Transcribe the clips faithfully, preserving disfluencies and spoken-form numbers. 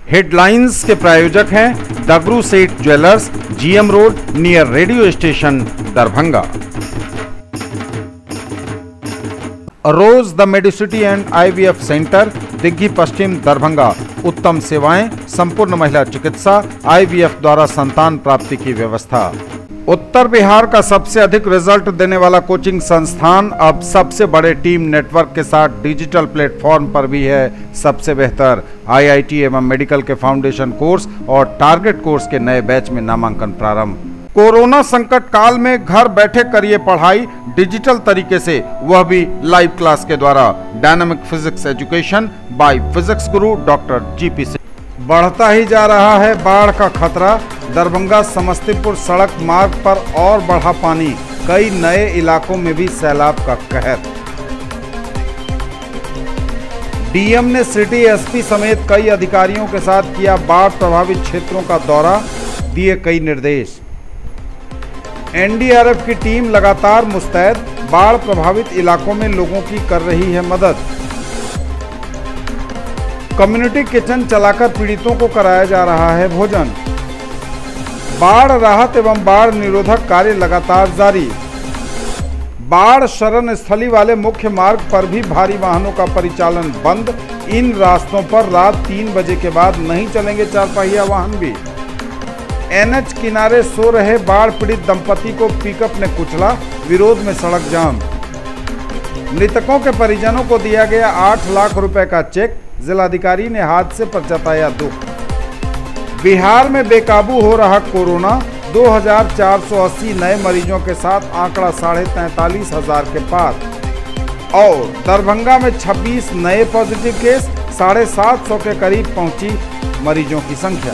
Headlines के प्रायोजक हैं Dagru Seth jewellers, GM road, near radio station, Darbhanga. Rose the Medicity and IVF centre, Digghi पश्चिम, दरभंगा। उत्तम सेवाएं, संपूर्ण महिला चिकित्सा, आईवीएफ द्वारा संतान प्राप्ति की व्यवस्था। उत्तर बिहार का सबसे अधिक रिजल्ट देने वाला कोचिंग संस्थान अब सबसे बड़े टीम नेटवर्क के साथ डिजिटल प्लेटफॉर्म पर भी है सबसे बेहतर। आईआईटी एवं मेडिकल के फाउंडेशन कोर्स और टारगेट कोर्स के नए बैच में नामांकन प्रारंभ। कोरोना संकट काल में घर बैठे करिए पढ़ाई डिजिटल तरीके से, वह भी लाइव क्लास के द्वारा। Dynamic physics education by physics guru doctor GP Singh. बढ़ता ही जा रहा है बाढ़ का खतरा। दरभंगा समस्तीपुर सड़क मार्ग पर और बढ़ा पानी, कई नए इलाकों में भी सैलाब का कहर। डीएम ने सिटी एसपी समेत कई अधिकारियों के साथ किया बाढ़ प्रभावित क्षेत्रों का दौरा, दिए कई निर्देश। एनडीआरएफ की टीम लगातार मुस्तैद, बाढ़ प्रभावित इलाकों में लोगों की कर रही है मदद। कम्युनिटी किचन चलाकर पीड़ितों को कराया जा रहा है भोजन। बाढ़ राहत एवं बाढ़ निरोधक कार्य लगातार जारी। बाढ़ शरण स्थली वाले मुख्य मार्ग पर भी भारी वाहनों का परिचालन बंद। इन रास्तों पर रात तीन बजे के बाद नहीं चलेंगे चार पहिया वाहन भी। एनएच किनारे सो रहे बाढ़ पीड़ित दंपति को पिकअप ने कुचला, विरोध में सड़क जाम। मृतकों के परिजनों को दिया गया आठ लाख रुपए का चेक, जिलाधिकारी ने हादसे पर जताया दुख। बिहार में बेकाबू हो रहा कोरोना, दो हजार चार सौ अस्सी नए मरीजों के साथ आंकड़ा साढ़े तैंतालीस हजार के पार। और दरभंगा में छब्बीस नए पॉजिटिव केस, साढ़े सात सौ के करीब पहुंची मरीजों की संख्या।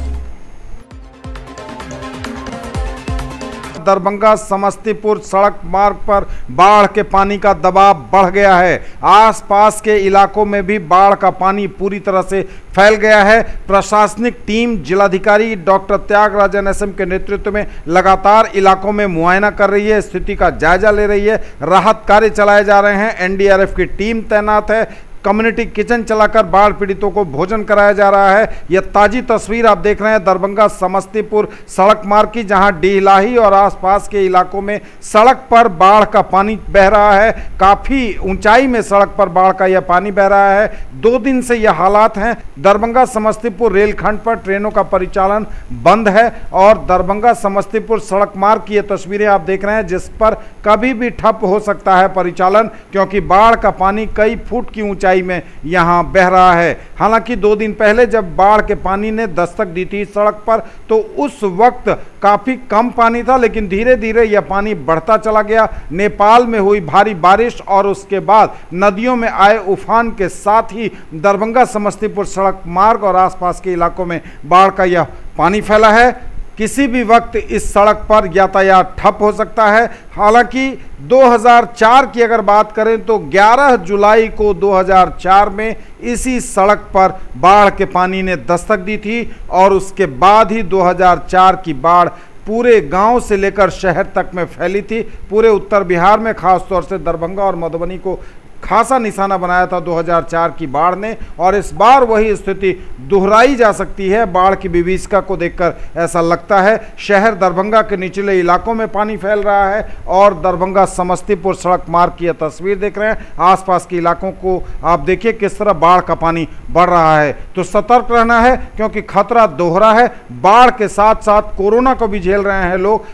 दरभंगा समस्तीपुर सड़क मार्ग पर बाढ़ के पानी का दबाव बढ़ गया है। आसपास के इलाकों में भी बाढ़ का पानी पूरी तरह से फैल गया है। प्रशासनिक टीम जिलाधिकारी डॉक्टर त्यागराजन एसएम के नेतृत्व में लगातार इलाकों में मुआयना कर रही है, स्थिति का जायजा ले रही है। राहत कार्य चलाए जा रहे हैं, एनडीआरएफ की टीम तैनात है। कम्युनिटी किचन चलाकर बाढ़ पीड़ितों को भोजन कराया जा रहा है। यह ताजी तस्वीर आप देख रहे हैं दरभंगा समस्तीपुर सड़क मार्ग की, जहां डीलाही और आसपास के इलाकों में सड़क पर बाढ़ का पानी बह रहा है। काफी ऊंचाई में सड़क पर बाढ़ का यह पानी बह रहा है। दो दिन से यह हालात हैं। दरभंगा समस्तीपुर रेलखंड पर ट्रेनों का परिचालन बंद है और दरभंगा समस्तीपुर सड़क मार्ग की यह तस्वीरें आप देख रहे हैं, जिस पर कभी भी ठप हो सकता है परिचालन, क्योंकि बाढ़ का पानी कई फुट की ऊंचाई में यहां बह रहा है। हालांकि दो दिन पहले जब बाढ़ के पानी ने दस्तक दी थी सड़क पर, तो उस वक्त काफी कम पानी था, लेकिन धीरे धीरे यह पानी बढ़ता चला गया। नेपाल में हुई भारी बारिश और उसके बाद नदियों में आए उफान के साथ ही दरभंगा समस्तीपुर सड़क मार्ग और आसपास के इलाकों में बाढ़ का यह पानी फैला है। किसी भी वक्त इस सड़क पर यातायात ठप हो सकता है। हालांकि दो हज़ार चार की अगर बात करें तो ग्यारह जुलाई को दो हज़ार चार में इसी सड़क पर बाढ़ के पानी ने दस्तक दी थी और उसके बाद ही दो हज़ार चार की बाढ़ पूरे गांव से लेकर शहर तक में फैली थी। पूरे उत्तर बिहार में खासतौर से दरभंगा और मधुबनी को खासा निशाना बनाया था दो हज़ार चार की बाढ़ ने, और इस बार वही स्थिति दोहराई जा सकती है। बाढ़ की विभीषिका को देखकर ऐसा लगता है। शहर दरभंगा के निचले इलाकों में पानी फैल रहा है और दरभंगा समस्तीपुर सड़क मार्ग की यह तस्वीर देख रहे हैं। आसपास के इलाकों को आप देखिए किस तरह बाढ़ का पानी बढ़ रहा है। तो सतर्क रहना है, क्योंकि खतरा दोहरा है। बाढ़ के साथ साथ कोरोना को भी झेल रहे हैं लोग।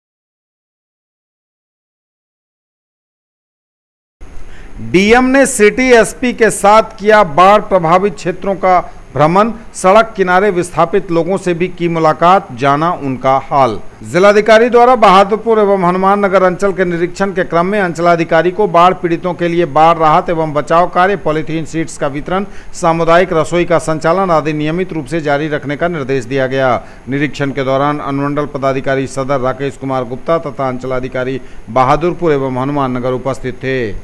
डीएम ने सिटी एसपी के साथ किया बाढ़ प्रभावित क्षेत्रों का भ्रमण, सड़क किनारे विस्थापित लोगों से भी की मुलाकात, जाना उनका हाल। जिलाधिकारी द्वारा बहादुरपुर एवं हनुमान नगर अंचल के निरीक्षण के क्रम में अंचलाधिकारी को बाढ़ पीड़ितों के लिए बाढ़ राहत एवं बचाव कार्य, पॉलीथीन शीट्स का वितरण, सामुदायिक रसोई का संचालन आदि नियमित रूप से जारी रखने का निर्देश दिया गया। निरीक्षण के दौरान अनुमंडल पदाधिकारी सदर राकेश कुमार गुप्ता तथा अंचलाधिकारी बहादुरपुर एवं हनुमान नगर उपस्थित थे।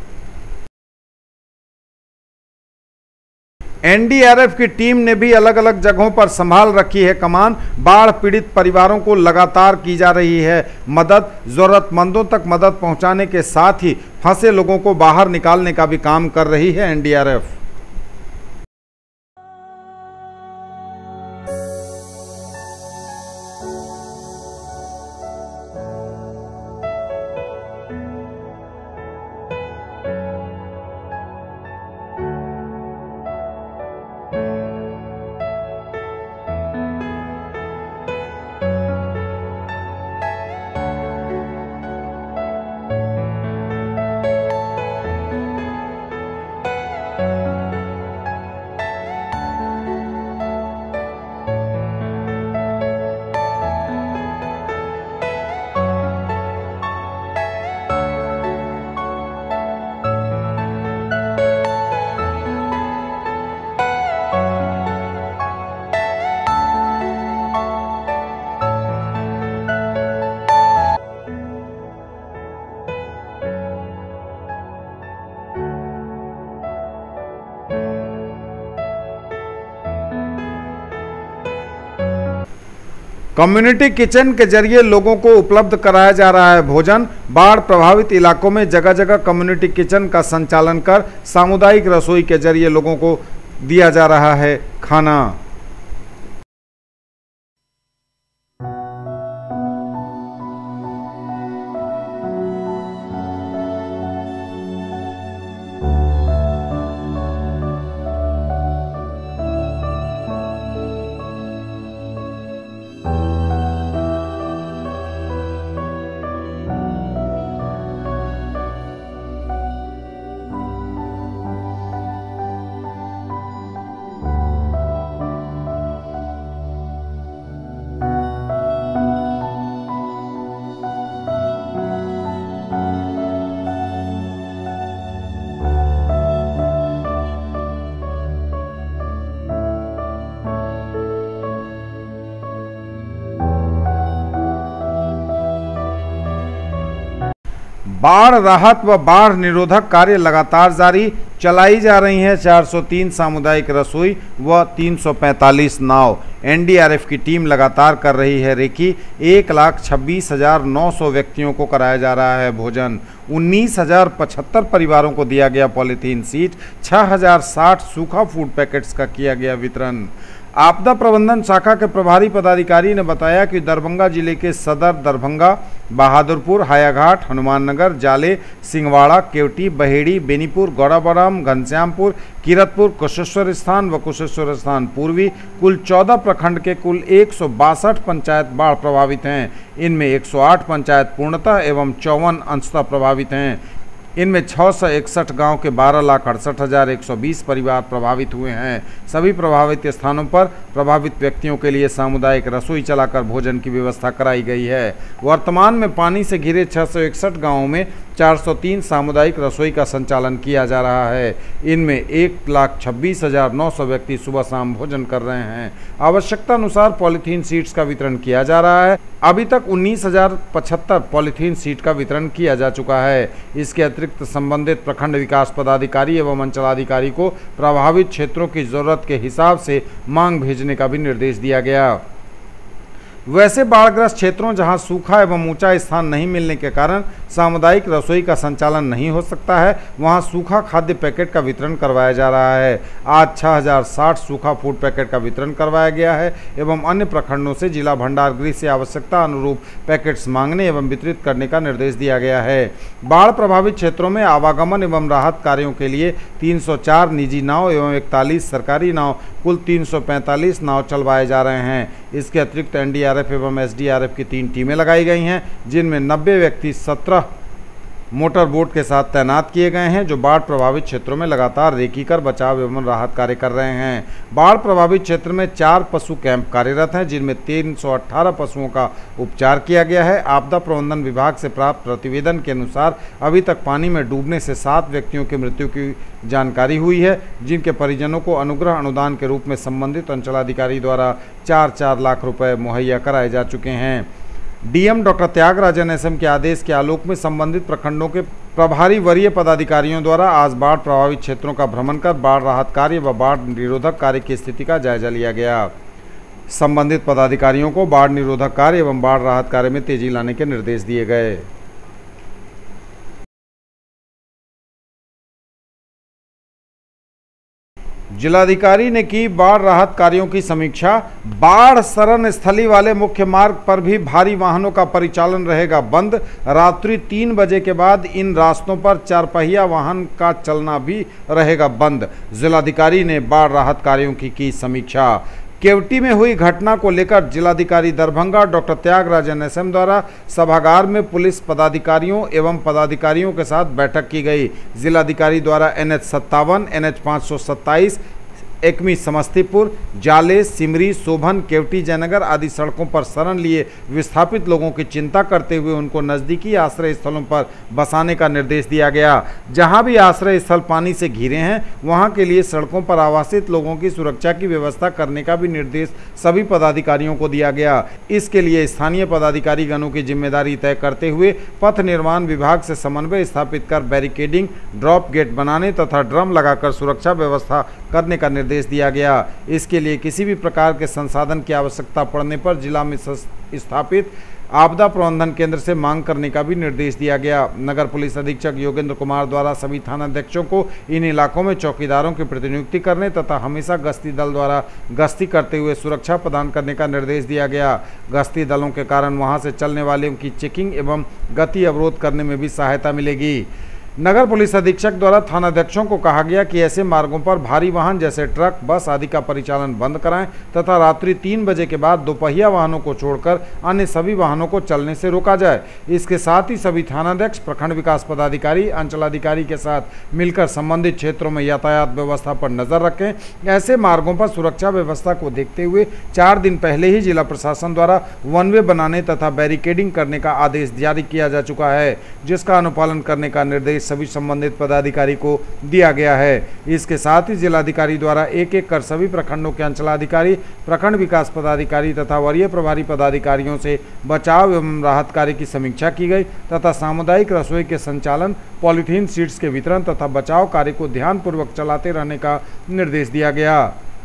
एनडीआरएफ की टीम ने भी अलग अलग जगहों पर संभाल रखी है कमान। बाढ़ पीड़ित परिवारों को लगातार की जा रही है मदद। जरूरतमंदों तक मदद पहुंचाने के साथ ही फंसे लोगों को बाहर निकालने का भी काम कर रही है एनडीआरएफ। कम्युनिटी किचन के जरिए लोगों को उपलब्ध कराया जा रहा है भोजन। बाढ़ प्रभावित इलाकों में जगह जगह कम्युनिटी किचन का संचालन कर सामुदायिक रसोई के जरिए लोगों को दिया जा रहा है खाना। बाढ़ राहत व बाढ़ निरोधक कार्य लगातार जारी, चलाई जा रही हैं चार सौ तीन सामुदायिक रसोई व तीन सौ पैंतालीस नाव। एन डी आर एफ की टीम लगातार कर रही है रेकी। एक लाख छब्बीस हजार नौ सौ व्यक्तियों को कराया जा रहा है भोजन। उन्नीस हजार पचहत्तर परिवारों को दिया गया पॉलीथीन सीट। छः हजार साठ सूखा फूड पैकेट्स का किया गया वितरण। आपदा प्रबंधन शाखा के प्रभारी पदाधिकारी ने बताया कि दरभंगा जिले के सदर दरभंगा, बहादुरपुर, हायाघाट, हनुमाननगर, जाले, सिंहवाड़ा, केवटी, बहेड़ी, बेनीपुर, गौड़ाबड़ाम, घनश्यामपुर, किरतपुर, कुशेश्वर स्थान व कुशेश्वर स्थान पूर्वी कुल चौदह प्रखंड के कुल एक सौ बासठ पंचायत बाढ़ प्रभावित हैं। इनमें एक सौ आठ पंचायत पूर्णतः एवं चौवन अंशतः प्रभावित हैं। इनमें छः सौ इकसठ गाँव के बारह लाख अड़सठ हज़ार एक सौ बीस परिवार प्रभावित हुए हैं। सभी प्रभावित स्थानों पर प्रभावित व्यक्तियों के लिए सामुदायिक रसोई चलाकर भोजन की व्यवस्था कराई गई है। वर्तमान में पानी से घिरे छः सौ इकसठ गाँवों में चार सौ तीन सामुदायिक रसोई का संचालन किया जा रहा है। इनमें एक लाख छब्बीस हज़ार नौ सौ व्यक्ति सुबह शाम भोजन कर रहे हैं। आवश्यकता अनुसार पॉलीथीन सीट्स का वितरण किया जा रहा है। अभी तक उन्नीस हज़ार पचहत्तर पॉलीथीन सीट का वितरण किया जा चुका है। इसके अतिरिक्त संबंधित प्रखंड विकास पदाधिकारी एवं अंचलाधिकारी को प्रभावित क्षेत्रों की जरूरत के हिसाब से मांग भेजने का भी निर्देश दिया गया। वैसे बाढ़ग्रस्त क्षेत्रों जहां सूखा एवं ऊंचा स्थान नहीं मिलने के कारण सामुदायिक रसोई का संचालन नहीं हो सकता है, वहां सूखा खाद्य पैकेट का वितरण करवाया जा रहा है। आज छः हज़ार साठ सूखा फूड पैकेट का वितरण करवाया गया है एवं अन्य प्रखंडों से जिला भंडार गृह से आवश्यकता अनुरूप पैकेट्स मांगने एवं वितरित करने का निर्देश दिया गया है। बाढ़ प्रभावित क्षेत्रों में आवागमन एवं राहत कार्यों के लिए तीन सौ चार निजी नाव एवं इकतालीस सरकारी नाव कुल तीन सौ पैंतालीस नाव चलवाए जा रहे हैं। इसके अतिरिक्त एन डी आर एफ एवं एस डी आर एफ की तीन टीमें लगाई गई हैं, जिनमें नब्बे व्यक्ति सत्रह मोटर बोट के साथ तैनात किए गए हैं, जो बाढ़ प्रभावित क्षेत्रों में लगातार रेकी कर बचाव एवं राहत कार्य कर रहे हैं। बाढ़ प्रभावित क्षेत्र में चार पशु कैंप कार्यरत हैं, जिनमें तीन सौ अठारह पशुओं का उपचार किया गया है। आपदा प्रबंधन विभाग से प्राप्त प्रतिवेदन के अनुसार अभी तक पानी में डूबने से सात व्यक्तियों की मृत्यु की जानकारी हुई है, जिनके परिजनों को अनुग्रह अनुदान के रूप में संबंधित अंचलाधिकारी द्वारा चार चार लाख रुपए मुहैया कराए जा चुके हैं। DM doctor Tyagarajan S M के आदेश के आलोक में संबंधित प्रखंडों के प्रभारी वरीय पदाधिकारियों द्वारा आज बाढ़ प्रभावित क्षेत्रों का भ्रमण कर बाढ़ राहत कार्य व बाढ़ निरोधक कार्य की स्थिति का जायजा लिया गया। संबंधित पदाधिकारियों को बाढ़ निरोधक कार्य एवं बाढ़ राहत कार्य में तेजी लाने के निर्देश दिए गए। जिलाधिकारी ने की बाढ़ राहत कार्यों की समीक्षा। बाढ़ शरण स्थली वाले मुख्य मार्ग पर भी भारी वाहनों का परिचालन रहेगा बंद। रात्रि तीन बजे के बाद इन रास्तों पर चार पहिया वाहन का चलना भी रहेगा बंद। जिलाधिकारी ने बाढ़ राहत कार्यों की की समीक्षा। केवटी में हुई घटना को लेकर जिलाधिकारी Darbhanga doctor Tyagarajan S M द्वारा सभागार में पुलिस पदाधिकारियों एवं पदाधिकारियों के साथ बैठक की गई। जिलाधिकारी द्वारा एन एच सत्तावन, एन एच पाँच सौ सत्ताईस, एकमी समस्तीपुर, जाले, सिमरी, शोभन, केवटी, जयनगर आदि सड़कों पर शरण लिए विस्थापित लोगों की चिंता करते हुए उनको नज़दीकी आश्रय स्थलों पर बसाने का निर्देश दिया गया। जहां भी आश्रय स्थल पानी से घिरे हैं, वहां के लिए सड़कों पर आवासित लोगों की सुरक्षा की व्यवस्था करने का भी निर्देश सभी पदाधिकारियों को दिया गया। इसके लिए स्थानीय पदाधिकारी गणों की जिम्मेदारी तय करते हुए पथ निर्माण विभाग से समन्वय स्थापित कर बैरिकेडिंग, ड्रॉप गेट बनाने तथा ड्रम लगाकर सुरक्षा व्यवस्था करने का निर्देश निर्देश दिया गया। इसके लिए किसी भी प्रकार के संसाधन की आवश्यकता पड़ने पर जिला में स्थापित आपदा प्रबंधन केंद्र से मांग करने का भी निर्देश दिया गया। नगर पुलिस अधीक्षक योगेंद्र कुमार द्वारा सभी थानाध्यक्षों को इन इलाकों में चौकीदारों की प्रतिनियुक्ति करने तथा हमेशा गश्ती दल द्वारा गश्ती करते हुए सुरक्षा प्रदान करने का निर्देश दिया गया। गश्ती दलों के कारण वहां से चलने वालों की चेकिंग एवं गति अवरोध करने में भी सहायता मिलेगी। नगर पुलिस अधीक्षक द्वारा थानाध्यक्षों को कहा गया कि ऐसे मार्गों पर भारी वाहन जैसे ट्रक, बस आदि का परिचालन बंद कराएं तथा रात्रि तीन बजे के बाद दोपहिया वाहनों को छोड़कर अन्य सभी वाहनों को चलने से रोका जाए। इसके साथ ही सभी थानाध्यक्ष, प्रखंड विकास पदाधिकारी, अंचलाधिकारी के साथ मिलकर संबंधित क्षेत्रों में यातायात व्यवस्था पर नजर रखें। ऐसे मार्गों पर सुरक्षा व्यवस्था को देखते हुए चार दिन पहले ही जिला प्रशासन द्वारा वन वे बनाने तथा बैरिकेडिंग करने का आदेश जारी किया जा चुका है, जिसका अनुपालन करने का निर्देश सभी संबंधित पदाधिकारी को दिया गया है। इसके साथ ही जिलाधिकारी द्वारा एक एक कर सभी प्रखंडों के अंचलाधिकारी, प्रखंड विकास पदाधिकारी तथा वरीय प्रभारी पदाधिकारियों से बचाव एवं राहत कार्य की समीक्षा की गई तथा सामुदायिक रसोई के संचालन, पॉलीथीन शीट्स के वितरण तथा बचाव कार्य को ध्यानपूर्वक चलाते रहने का निर्देश दिया गया।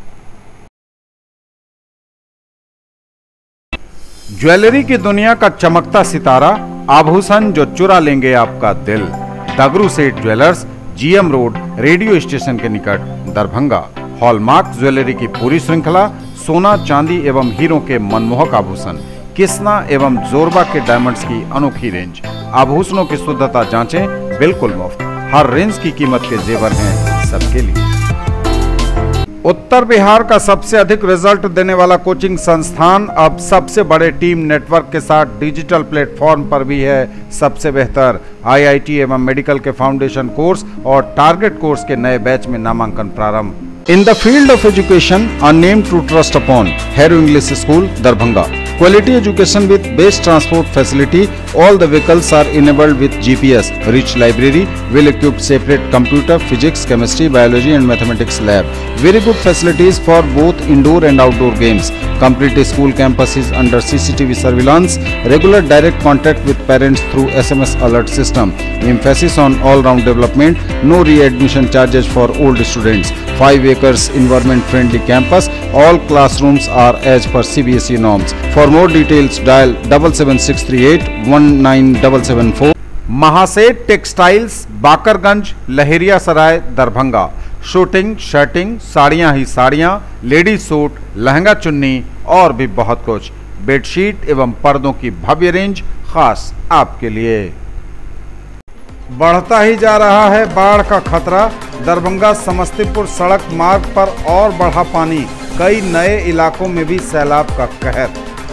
ज्वेलरी की दुनिया का चमकता सितारा, आभूषण जो चुरा लेंगे आपका दिल। Dagru Seth jewellers, GM road, radio station के निकट, दरभंगा। हॉलमार्क ज्वेलरी की पूरी श्रृंखला, सोना, चांदी एवं हीरों के मनमोहक आभूषण, किस्ना एवं जोरबा के डायमंड्स की अनोखी रेंज। आभूषणों की शुद्धता जांचें, बिल्कुल मुफ्त। हर रेंज की कीमत के जेवर हैं सबके लिए। उत्तर बिहार का सबसे अधिक रिजल्ट देने वाला कोचिंग संस्थान अब सबसे बड़े टीम नेटवर्क के साथ डिजिटल प्लेटफॉर्म पर भी है सबसे बेहतर। आईआईटी एवं मेडिकल के फाउंडेशन कोर्स और टारगेट कोर्स के नए बैच में नामांकन प्रारंभ। In the field of education, a name to trust upon, Hero English School, Darbhanga. Quality education with best transport facility. All the vehicles are enabled with G P S. Rich library, well-equipped separate computer, physics, chemistry, biology and mathematics lab. Very good facilities for both indoor and outdoor games. Complete school campus is under C C T V surveillance. Regular direct contact with parents through S M S alert system. Emphasis on all-round development. No re-admission charges for old students. Five acres environment-friendly campus. All classrooms are as per C B S E norms. For more details, dial seven seven six three eight one nine seven seven four. Mahaseth textiles, Bakarganj, Laheria Sarai, Darbhanga. Shooting, shirting, साड़ियाँ ही साड़ियाँ, ladies suit, lehenga चुन्नी और भी बहुत कुछ। Bedsheet एवं पर्दों की भव्य रेंज खास आपके लिए। बढ़ता ही जा रहा है बाढ़ का खतरा। दरभंगा समस्तीपुर सड़क मार्ग पर और बढ़ा पानी, कई नए इलाकों में भी सैलाब का कहर।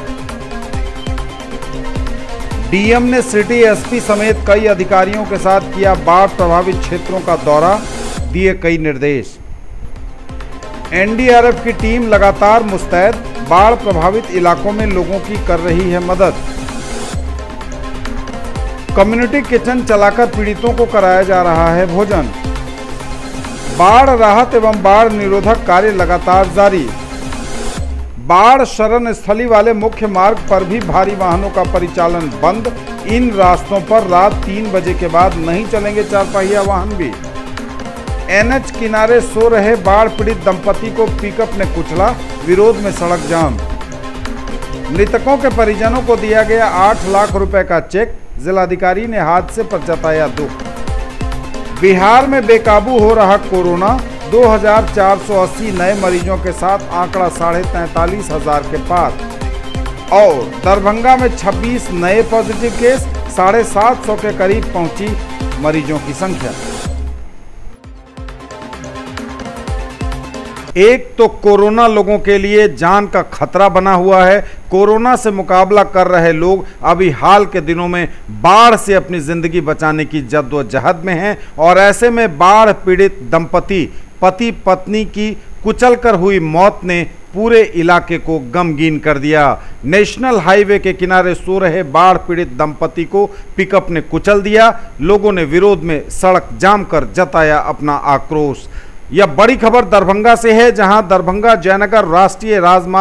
डीएम ने सिटी एसपी समेत कई अधिकारियों के साथ किया बाढ़ प्रभावित क्षेत्रों का दौरा, दिए कई निर्देश। एनडीआरएफ की टीम लगातार मुस्तैद, बाढ़ प्रभावित इलाकों में लोगों की कर रही है मदद। कम्युनिटी किचन चलाकर पीड़ितों को कराया जा रहा है भोजन। बाढ़ राहत एवं बाढ़ निरोधक कार्य लगातार जारी। बाढ़ शरण स्थली वाले मुख्य मार्ग पर भी भारी वाहनों का परिचालन बंद। इन रास्तों पर रात तीन बजे के बाद नहीं चलेंगे चार पहिया वाहन भी। एनएच किनारे सो रहे बाढ़ पीड़ित दंपति को पिकअप ने कुचला, विरोध में सड़क जाम। मृतकों के परिजनों को दिया गया आठ लाख रुपए का चेक, जिलाधिकारी ने हादसे पर जताया दुख। बिहार में बेकाबू हो रहा कोरोना, दो हजार चार सौ अस्सी नए मरीजों के साथ आंकड़ा साढ़े तैंतालीस हजार के पार। और दरभंगा में छब्बीस नए पॉजिटिव केस, साढ़े सात सौ के करीब पहुंची मरीजों की संख्या। एक तो कोरोना लोगों के लिए जान का खतरा बना हुआ है। कोरोना से मुकाबला कर रहे लोग अभी हाल के दिनों में बाढ़ से अपनी जिंदगी बचाने की जद्दोजहद में हैं और ऐसे में बाढ़ पीड़ित दंपति, पति पत्नी की कुचलकर हुई मौत ने पूरे इलाके को गमगीन कर दिया। नेशनल हाईवे के किनारे सो रहे बाढ़ पीड़ित दंपति को पिकअप ने कुचल दिया। लोगों ने विरोध में सड़क जाम कर जताया अपना आक्रोश। यह बड़ी खबर दरभंगा से है, जहां दरभंगा जयनगर राष्ट्रीय राजमार्ग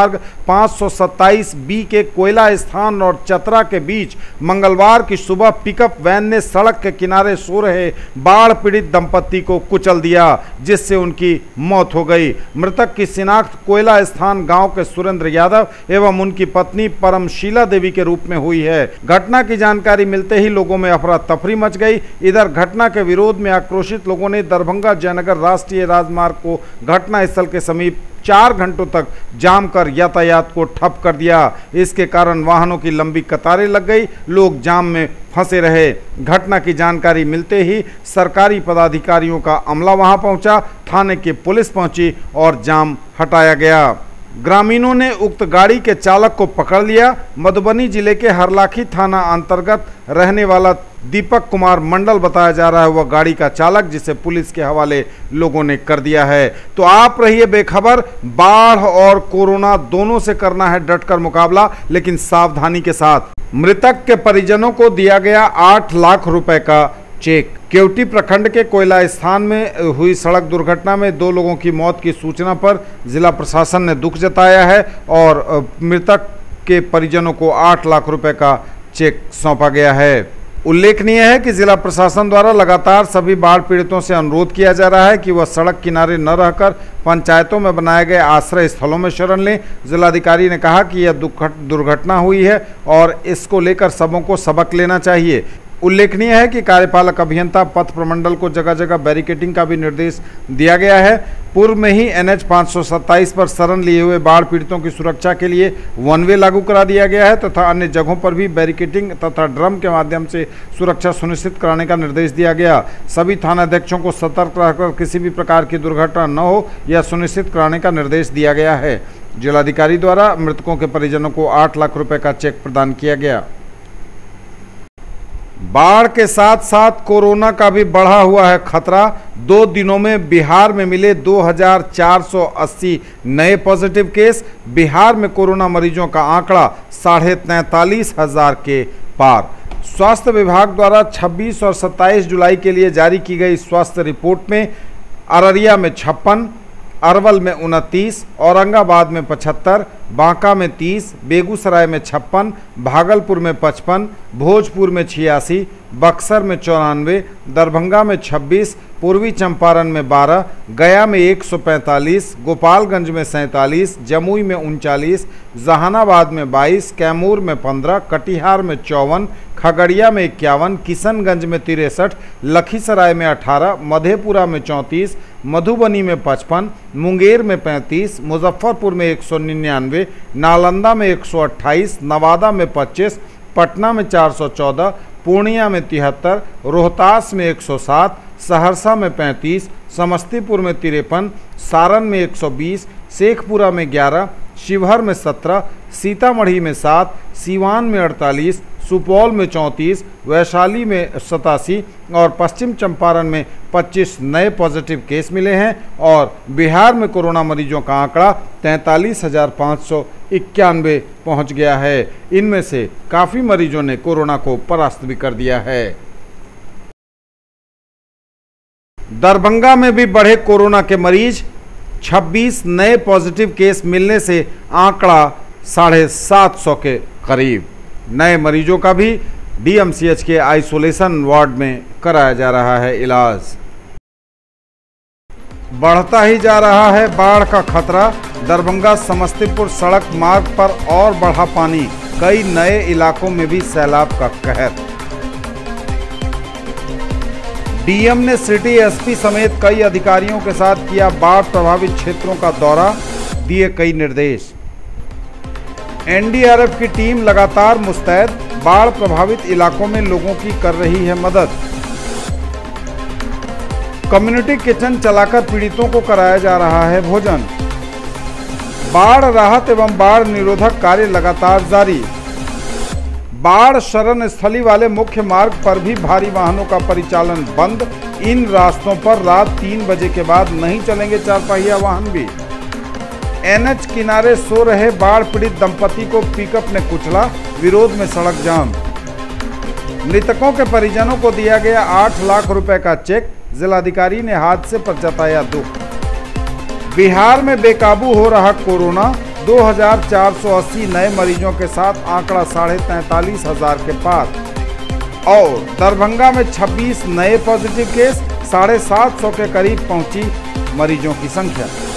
पाँच सौ सत्ताईस बी के कोयला स्थान और चतरा के बीच मंगलवार की सुबह पिकअप वैन ने सड़क के किनारे सो रहे बाढ़ पीड़ित दंपत्ति को कुचल दिया, जिससे उनकी मौत हो गई। मृतक की शिनाख्त कोयला स्थान गांव के सुरेंद्र यादव एवं उनकी पत्नी परमशीला देवी के रूप में हुई है। घटना की जानकारी मिलते ही लोगों में अफरा तफरी मच गई। इधर घटना के विरोध में आक्रोशित लोगों ने दरभंगा जयनगर राष्ट्रीय राजमार्ग को घटना स्थल के समीप चार घंटों तक जाम कर यातायात को ठप कर दिया। इसके कारण वाहनों की लंबी कतारें लग गई, लोग जाम में फंसे रहे। घटना की जानकारी मिलते ही सरकारी पदाधिकारियों का अमला वहां पहुंचा, थाने की पुलिस पहुंची और जाम हटाया गया। ग्रामीणों ने उक्त गाड़ी के चालक को पकड़ लिया। मधुबनी जिले के हरलाखी थाना अंतर्गत रहने वाला दीपक कुमार मंडल बताया जा रहा है वह गाड़ी का चालक, जिसे पुलिस के हवाले लोगों ने कर दिया है। तो आप रहिए बेखबर। बाढ़ और कोरोना दोनों से करना है डटकर मुकाबला, लेकिन सावधानी के साथ। मृतक के परिजनों को दिया गया आठ लाख रुपए का चेक। केवटी प्रखंड के कोयला स्थान में हुई सड़क दुर्घटना में दो लोगों की मौत की सूचना पर जिला प्रशासन ने दुख जताया है और मृतक के परिजनों को आठ लाख रुपए का चेक सौंपा गया है। उल्लेखनीय है कि जिला प्रशासन द्वारा लगातार सभी बाढ़ पीड़ितों से अनुरोध किया जा रहा है कि वह सड़क किनारे न रहकर पंचायतों में बनाए गए आश्रय स्थलों में शरण लें। जिलाधिकारी ने कहा कि यह दुर्घटना हुई है और इसको लेकर सबों को सबक लेना चाहिए। उल्लेखनीय है कि कार्यपालक अभियंता पथ प्रमंडल को जगह जगह बैरिकेडिंग का भी निर्देश दिया गया है। पूर्व में ही एन एच पाँच सौ सत्ताईस पर शरण लिए हुए बाढ़ पीड़ितों की सुरक्षा के लिए वन वे लागू करा दिया गया है तथा अन्य जगहों पर भी बैरिकेडिंग तथा ड्रम के माध्यम से सुरक्षा सुनिश्चित कराने का निर्देश दिया गया। सभी थानाध्यक्षों को सतर्क रहकर किसी भी प्रकार की दुर्घटना न हो यह सुनिश्चित कराने का निर्देश दिया गया है। जिलाधिकारी द्वारा मृतकों के परिजनों को आठ लाख रुपये का चेक प्रदान किया गया। बाढ़ के साथ साथ कोरोना का भी बढ़ा हुआ है खतरा। दो दिनों में बिहार में मिले दो हज़ार चार सौ अस्सी नए पॉजिटिव केस। बिहार में कोरोना मरीजों का आंकड़ा साढ़े तैंतालीस हजार के पार। स्वास्थ्य विभाग द्वारा छब्बीस और सत्ताईस जुलाई के लिए जारी की गई स्वास्थ्य रिपोर्ट में अररिया में छप्पन, अरवल में उनतीस, औरंगाबाद में पचहत्तर, बांका में तीस, बेगूसराय में छप्पन, भागलपुर में पचपन, भोजपुर में छियासी, बक्सर में चौरानवे, दरभंगा में छब्बीस, पूर्वी चंपारण में बारह, गया में एक सौ पैंतालीस, गोपालगंज में सैंतालीस, जमुई में उनचालीस, जहानाबाद में बाईस, कैमूर में पंद्रह, कटिहार में चौवन, खगड़िया में इक्यावन, किशनगंज में तिरसठ, लखीसराय में अठारह, मधेपुरा में चौंतीस, मधुबनी में पचपन, मुंगेर में पैंतीस, मुजफ्फरपुर में एक सौ निन्यानवे, नालंदा में एक सौ अट्ठाईस, नवादा में पच्चीस, पटना में चार सौ चौदह, पूर्णिया में तिहत्तर, रोहतास में एक सौ सात, सहरसा में पैंतीस, समस्तीपुर में तिरपन, सारण में एक सौ बीस, शेखपुरा में ग्यारह, शिवहर में सत्रह, सीतामढ़ी में सात, सीवान में अड़तालीस, सुपौल में चौंतीस, वैशाली में सतासी और पश्चिम चंपारण में पच्चीस नए पॉजिटिव केस मिले हैं और बिहार में कोरोना मरीजों का आंकड़ा तैंतालीस हजार पाँच सौ इक्यानवे पहुँच गया है। इनमें से काफ़ी मरीजों ने कोरोना को परास्त भी कर दिया है। दरभंगा में भी बढ़े कोरोना के मरीज। छब्बीस नए पॉजिटिव केस मिलने से आंकड़ा साढ़े सात सौ के करीब। नए मरीजों का भी डी एम सी एच के आइसोलेशन वार्ड में कराया जा रहा है इलाज। बढ़ता ही जा रहा है बाढ़ का खतरा। दरभंगा समस्तीपुर सड़क मार्ग पर और बढ़ा पानी। कई नए इलाकों में भी सैलाब का कहर। डी एम ने सिटी एस पी समेत कई अधिकारियों के साथ किया बाढ़ प्रभावित क्षेत्रों का दौरा, दिए कई निर्देश। एन डी आर एफ की टीम लगातार मुस्तैद, बाढ़ प्रभावित इलाकों में लोगों की कर रही है मदद। कम्युनिटी किचन चलाकर पीड़ितों को कराया जा रहा है भोजन। बाढ़ राहत एवं बाढ़ निरोधक कार्य लगातार जारी। बाढ़ शरण स्थली वाले मुख्य मार्ग पर भी भारी वाहनों का परिचालन बंद। इन रास्तों पर रात तीन बजे के बाद नहीं चलेंगे चार पहिया वाहन भी। एन एच किनारे सो रहे बाढ़ पीड़ित दंपति को पिकअप ने कुचला, विरोध में सड़क जाम। मृतकों के परिजनों को दिया गया आठ लाख रुपए का चेक। जिलाधिकारी ने हादसे पर जताया दुख। बिहार में बेकाबू हो रहा कोरोना। दो हजार चार सौ अस्सी नए मरीजों के साथ आंकड़ा साढ़े तैंतालीस हजार के पार। और दरभंगा में छब्बीस नए पॉजिटिव केस, साढ़े सात सौ के करीब पहुंची मरीजों की संख्या।